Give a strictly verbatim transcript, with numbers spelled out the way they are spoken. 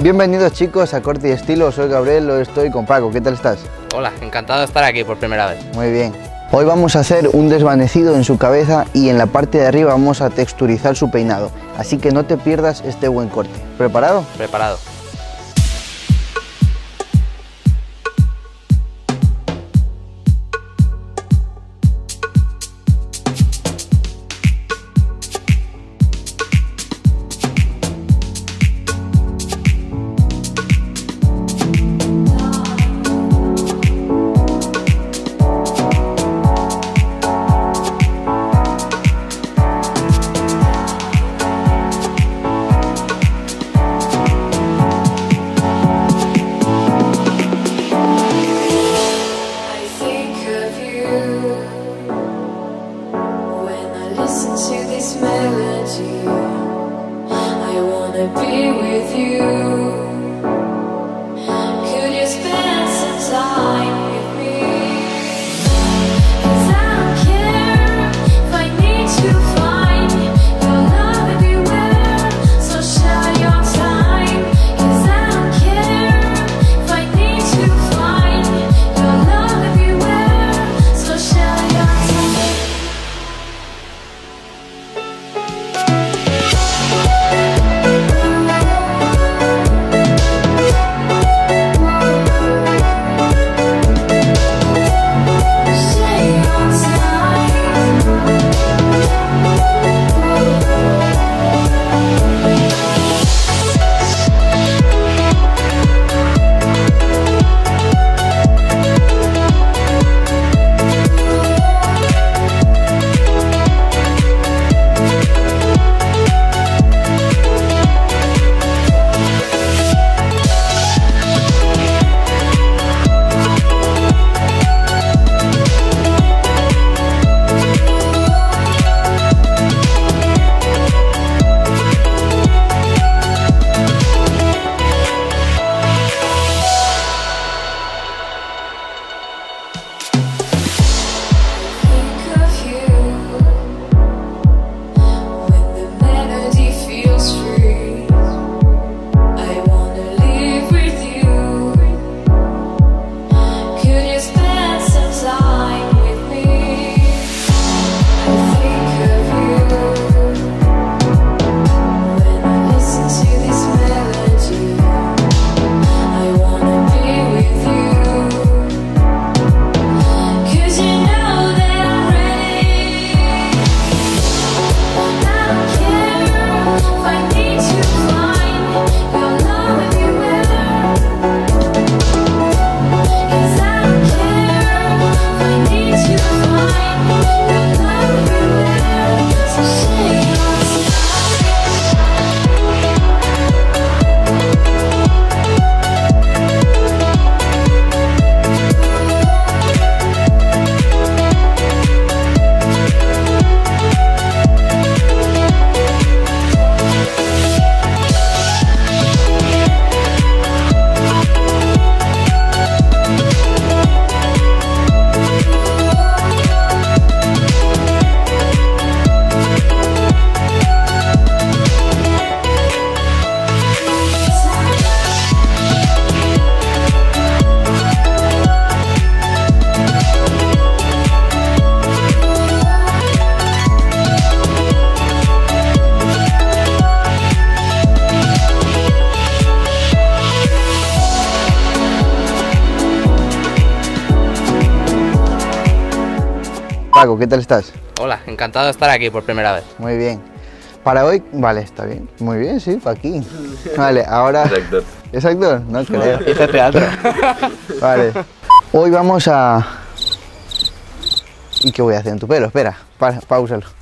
Bienvenidos chicos a Corte y Estilo, soy Gabriel, hoy estoy con Paco, ¿qué tal estás? Hola, encantado de estar aquí por primera vez. Muy bien. Hoy vamos a hacer un desvanecido en su cabeza y en la parte de arriba vamos a texturizar su peinado, así que no te pierdas este buen corte. ¿Preparado? Preparado. To this melody, I wanna be with you. Could you spend some time with me? 'Cause I don't care if I need to find your love everywhere, so share your time. 'Cause I don't care if I need to find your love everywhere, so share your time. Paco, ¿qué tal estás? Hola, encantado de estar aquí por primera vez. Muy bien. Para hoy, vale, está bien. Muy bien, sí, para aquí. Vale, ahora... ¿Es actor? ¿Es actor? No creo. Hice teatro. Vale. Hoy vamos a... ¿Y qué voy a hacer en tu pelo? Espera, pa paúsalo.